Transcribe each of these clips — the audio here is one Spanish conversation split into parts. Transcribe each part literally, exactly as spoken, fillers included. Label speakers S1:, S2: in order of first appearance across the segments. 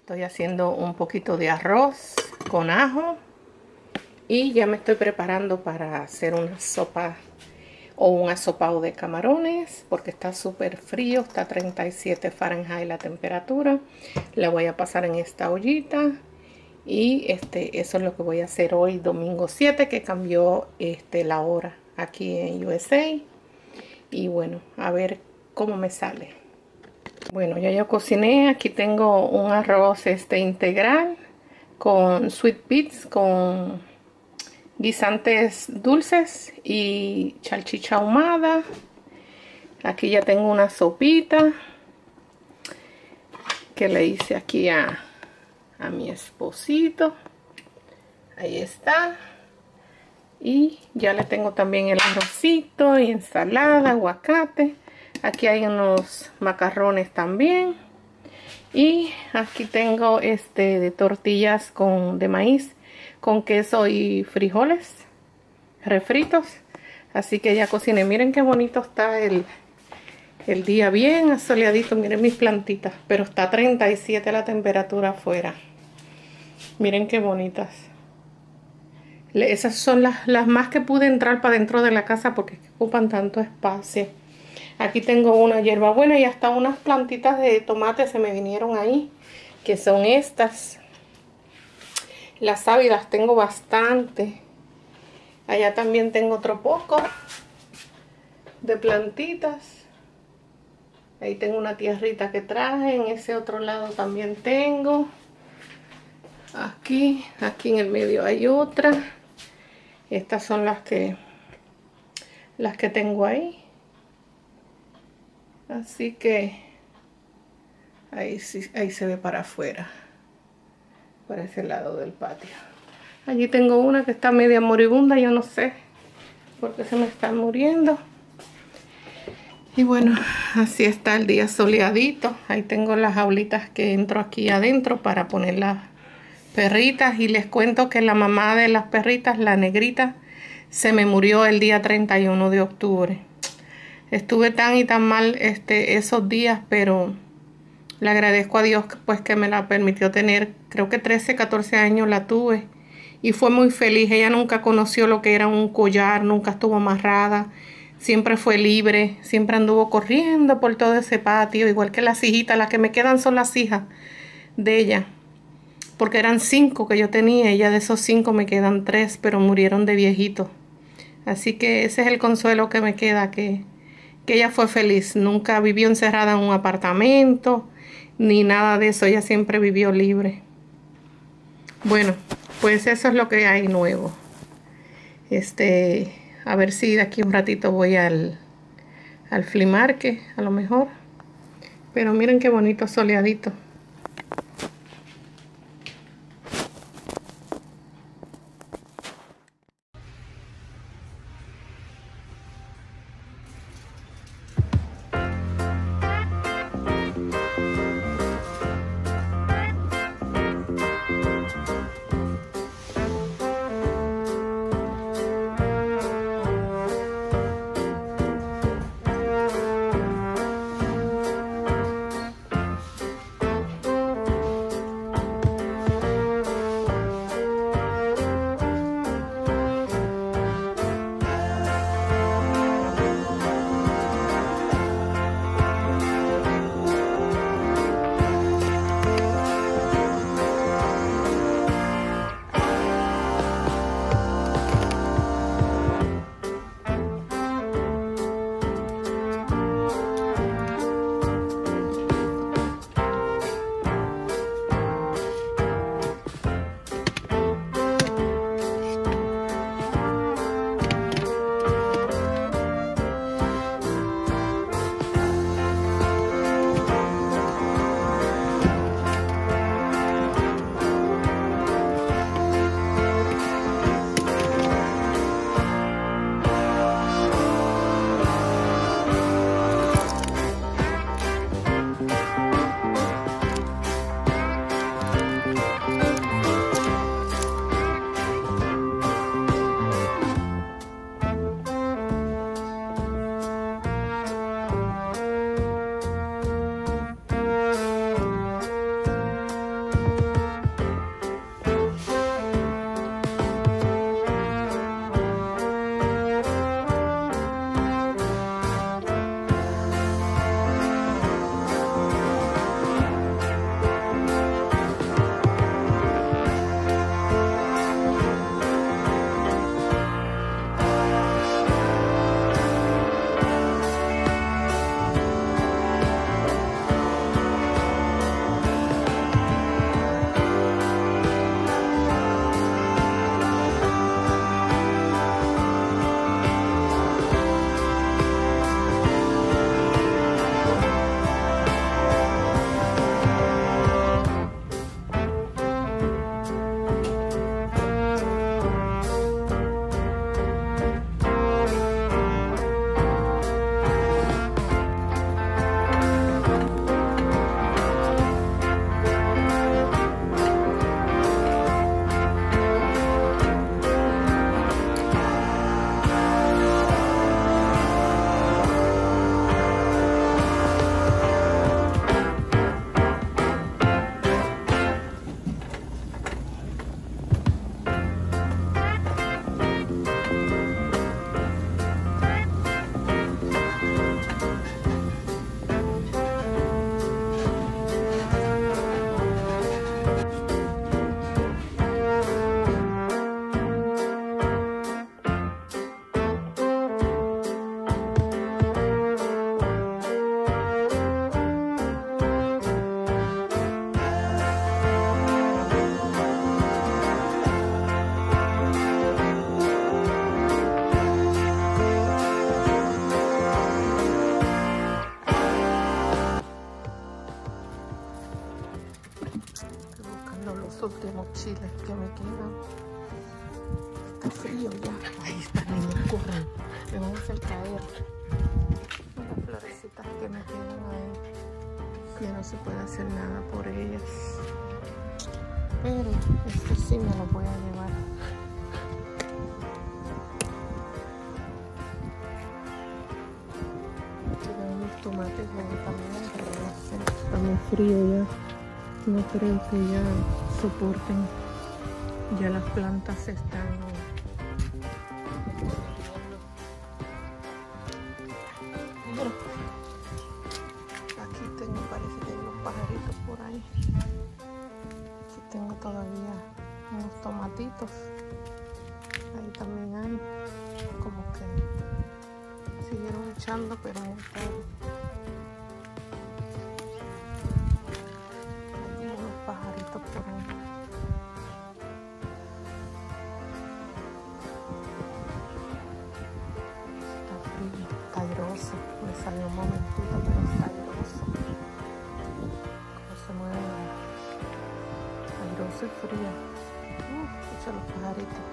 S1: Estoy haciendo un poquito de arroz con ajo y ya me estoy preparando para hacer una sopa o un asopado de camarones porque está súper frío, está a treinta y siete Fahrenheit la temperatura. La voy a pasar en esta ollita y este, eso es lo que voy a hacer hoy, domingo siete, que cambió este, la hora aquí en U S A. Y bueno, a ver cómo me sale. Bueno, ya yo cociné. Aquí tengo un arroz este integral con sweet beets, con guisantes dulces y salchicha ahumada. Aquí ya tengo una sopita que le hice aquí a, a mi esposito. Ahí está. Y ya le tengo también el arrocito y ensalada, aguacate. Aquí hay unos macarrones también. Y aquí tengo este de tortillas con, de maíz con queso y frijoles refritos. Así que ya cociné. Miren qué bonito está el, el día, bien asoleadito. Miren mis plantitas. Pero está a treinta y siete la temperatura afuera. Miren qué bonitas. Esas son las, las más que pude entrar para dentro de la casa porque ocupan tanto espacio. Aquí tengo una hierbabuena y hasta unas plantitas de tomate se me vinieron ahí, que son estas. Las sábilas tengo bastante. Allá también tengo otro poco de plantitas. Ahí tengo una tierrita que traje. En ese otro lado también tengo. Aquí, aquí en el medio hay otra. Estas son las que, las que tengo ahí. Así que ahí, sí, ahí se ve para afuera, para ese lado del patio. Allí tengo una que está media moribunda, yo no sé por qué se me está muriendo. Y bueno, así está el día soleadito. Ahí tengo las jaulitas que entro aquí adentro para poner las perritas. Y les cuento que la mamá de las perritas, la negrita, se me murió el día treinta y uno de octubre. Estuve tan y tan mal este, esos días, pero le agradezco a Dios pues, que me la permitió tener. Creo que trece, catorce años la tuve y fue muy feliz. Ella nunca conoció lo que era un collar, nunca estuvo amarrada, siempre fue libre, siempre anduvo corriendo por todo ese patio, igual que las hijitas. Las que me quedan son las hijas de ella, porque eran cinco que yo tenía, ella de esos cinco me quedan tres, pero murieron de viejito. Así que ese es el consuelo que me queda, que... que ella fue feliz, nunca vivió encerrada en un apartamento, ni nada de eso, ella siempre vivió libre. Bueno, pues eso es lo que hay nuevo. Este, a ver si de aquí un ratito voy al, al flea market, a lo mejor. Pero miren qué bonito soleadito. chiles que me quedan. Está frío ya. Ay, estas niñas corren. Me van a hacer caer. Las florecitas que me quedan ahí. Ya no se puede hacer nada por ellas. Pero esto sí me lo voy a llevar. Quedan mis tomates ahí también, pero no sé. Está muy frío ya. No creo que ya soporten. Ya las plantas están mira, aquí tengo, parece que hay unos pajaritos por ahí. Aquí tengo todavía unos tomatitos. Ahí también hay, como que siguieron echando, pero muy tarde. Hay unos pajaritos por ahí. Airoso, me salió un momentito, pero está airoso. Cómo se mueve. Airoso y frío. Uh, escucha los pajaritos.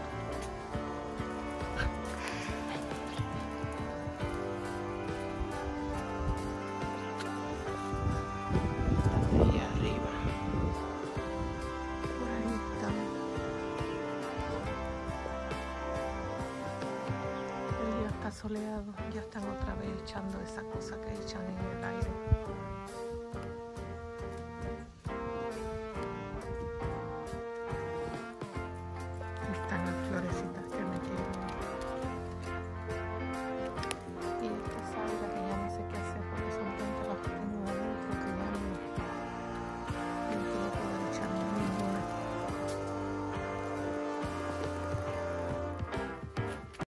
S1: Está ahí arriba. Por ahí están. El día está soleado, ya están otra vez echando esa cosa que echan en el aire.